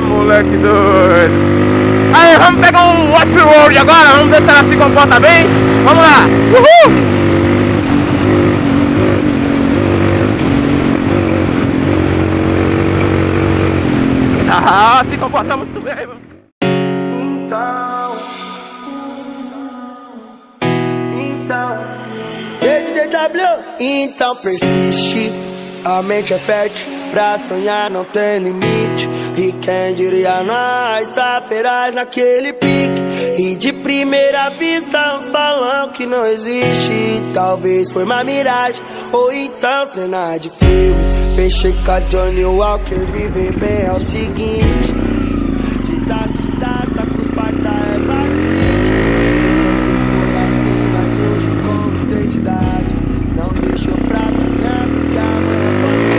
moleque doido. Aí, vamos pegar um off-road agora, vamos ver se ela se comporta bem. Vamos lá! Uhul! Ah, se comporta muito bem. Então persiste, a mente é fértil, pra sonhar não tem limite. E quem diria nós, saberás naquele pique. E de primeira vista uns balão que não existe. Talvez foi uma miragem, ou então cena de filme. Fechei com a Johnny Walker, viver bem é o seguinte. De dar cidade, só que os parça é vários hits. Sempre foi assim, mas hoje com intensidade. Não deixou pra amanhã, porque amanhã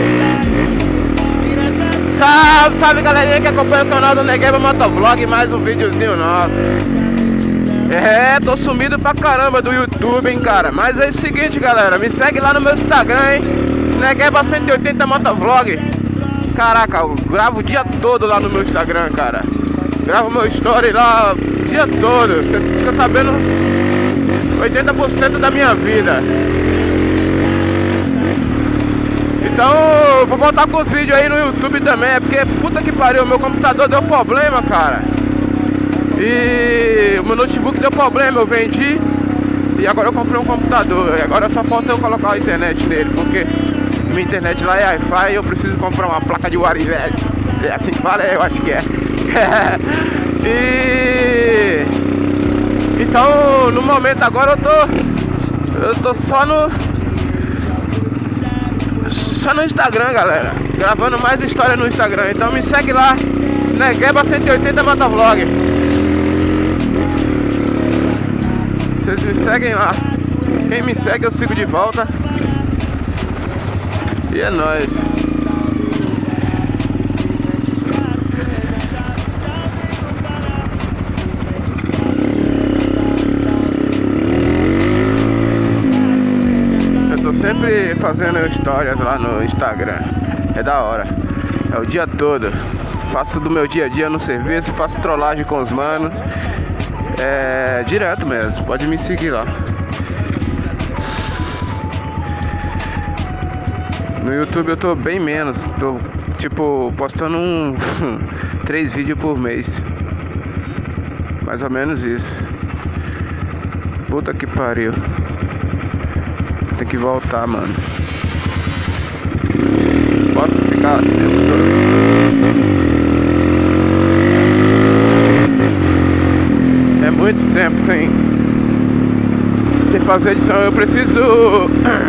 pode ser tarde. Salve, salve galerinha que acompanha o canal do Negueba Motovlog, mais um videozinho nosso. É, tô sumido pra caramba do YouTube, hein, cara. Mas é o seguinte, galera, me segue lá no meu Instagram, hein, Negueba 180 Motovlog. Caraca, eu gravo o dia todo lá no meu Instagram, cara. Gravo meu story lá o dia todo. Você fica sabendo 80% da minha vida. Então, vou voltar com os vídeos aí no YouTube também, porque puta que pariu, meu computador deu problema, cara. E o meu notebook deu problema, eu vendi. E agora eu comprei um computador. E agora só falta eu colocar a internet nele, porque minha internet lá é Wi-Fi e eu preciso comprar uma placa de Warived. É assim que fala, eu acho que é. E então, no momento agora eu tô só no Instagram, galera, gravando mais história no Instagram. Então me segue lá, Negueba 180 Motovlog. Vocês me seguem lá. Quem me segue eu sigo de volta. E é nóis. Sempre fazendo histórias lá no Instagram. É da hora. É o dia todo. Faço do meu dia a dia no serviço. Faço trollagem com os manos. É direto mesmo. Pode me seguir lá. No YouTube eu tô bem menos. Tô tipo postando 3 vídeos por mês. Mais ou menos isso. Puta que pariu. Tem que voltar, mano. Posso ficar o tempo todo. É muito tempo sem fazer edição. Eu preciso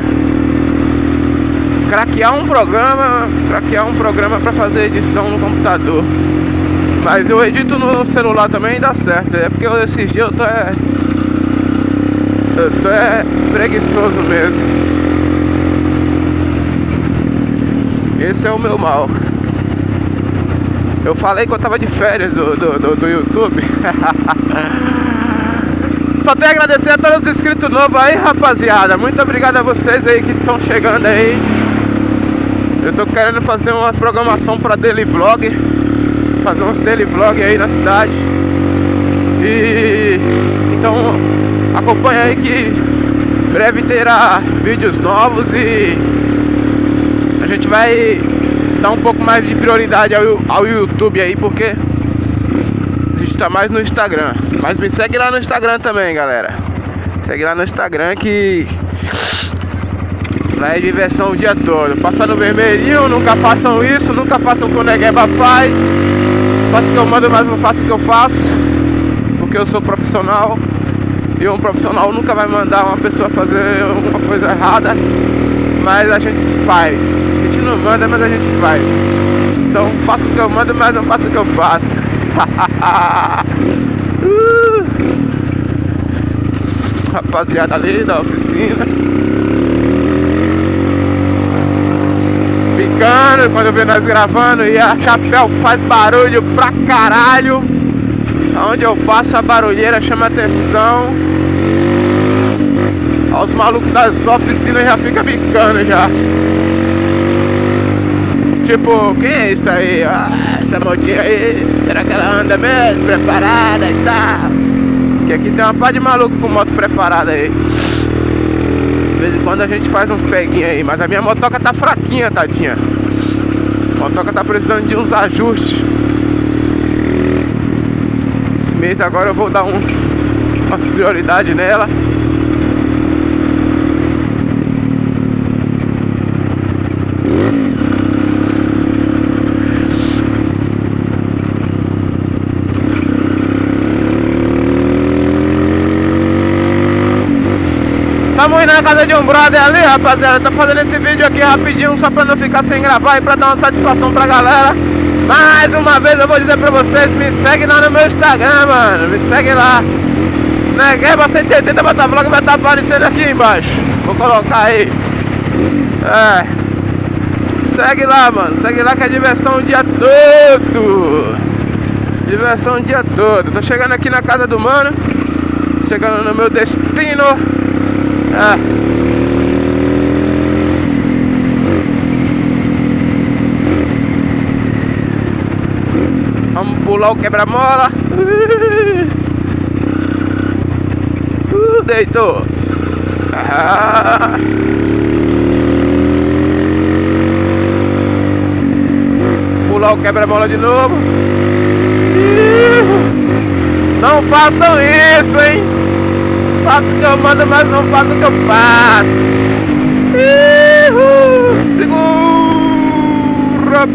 craquear um programa pra fazer edição no computador. Mas eu edito no celular também e dá certo. É porque esses dias eu tô preguiçoso mesmo. Esse é o meu mal. Eu falei que eu tava de férias do YouTube. Só tenho a agradecer a todos os inscritos novos aí, rapaziada. Muito obrigado a vocês aí que estão chegando aí. Eu tô querendo fazer umas programação pra daily vlog. Fazer uns daily vlog aí na cidade. E então acompanha aí que breve terá vídeos novos e a gente vai dar um pouco mais de prioridade ao YouTube aí, porque a gente tá mais no Instagram. Mas me segue lá no Instagram também, galera. Segue lá no Instagram que lá é diversão o dia todo. Passa no vermelhinho, nunca façam isso, nunca façam o que o Negueba faz. Faço o que eu mando, mas não faço o que eu faço, porque eu sou profissional. E um profissional nunca vai mandar uma pessoa fazer uma coisa errada, mas a gente faz. A gente não manda, mas a gente faz. Então faço o que eu mando, mas não faço o que eu faço. Rapaziada ali da oficina picando, quando eu vi nós gravando, e a chapéu faz barulho pra caralho. Onde eu passo a barulheira chama atenção. Os malucos das oficinas já ficam bicando já. Tipo, quem é isso aí? Ah, esse essa motinha aí, será que ela anda mesmo, preparada e tal? Porque aqui tem uma pá de maluco com moto preparada aí. De vez em quando a gente faz uns peguinhos aí, mas a minha motoca tá fraquinha, tadinha. A motoca tá precisando de uns ajustes. Esse mês agora eu vou dar uma prioridade nela. Estamos indo na casa de um brother ali, rapaziada. Tô fazendo esse vídeo aqui rapidinho só pra não ficar sem gravar e pra dar uma satisfação pra galera. Mais uma vez eu vou dizer pra vocês, me segue lá no meu Instagram, mano. Me segue lá. Negueba 180 Motovlog vai estar aparecendo aqui embaixo. Vou colocar aí. Segue lá, mano. Segue lá que é diversão o dia todo. Diversão o dia todo. Tô chegando aqui na casa do mano. Chegando no meu destino. Vamos pular o quebra-mola. Deitou. Pular o quebra-mola de novo. Não façam isso, hein? Faço o que eu mando, mas não faço o que eu faço. Segura,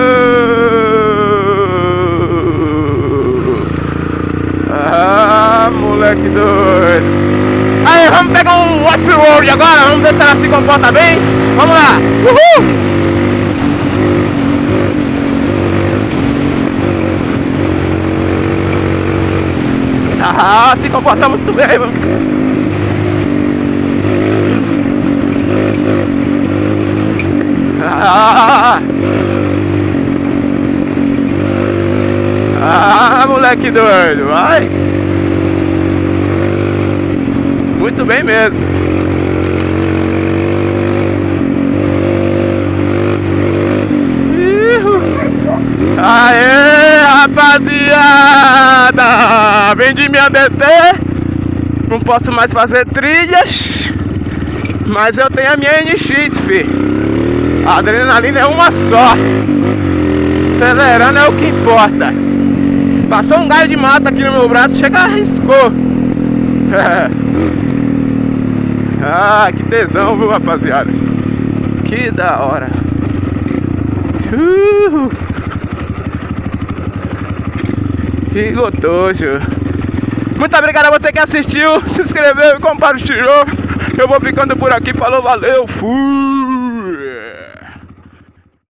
moleque doido. Aí, vamos pegar um off-road agora. Vamos ver se ela se comporta bem. Vamos lá. Uhul! Se comporta muito bem, mano. Moleque doido, vai. Muito bem mesmo. Aê, rapaziada! Vendi minha DT. Não posso mais fazer trilhas, mas eu tenho a minha NX, fi. A adrenalina é uma só. Acelerando é o que importa. Passou um galho de mata aqui no meu braço, chega, arriscou. Que tesão, viu, rapaziada? Que da hora. Que gostoso. Muito obrigado a você que assistiu, se inscreveu e compartilhou. Eu vou ficando por aqui, falou, valeu, fui!